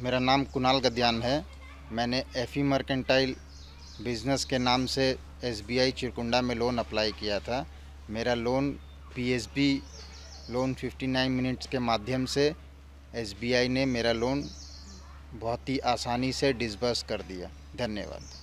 मेरा नाम कुणाल गद्यान है। मैंने एफी मर्केंटाइल बिज़नेस के नाम से एसबीआई चिरकुंडा में लोन अप्लाई किया था। मेरा लोन पीएसबी लोन 59 मिनट्स के माध्यम से एसबीआई ने मेरा लोन बहुत ही आसानी से डिसबर्स कर दिया। धन्यवाद।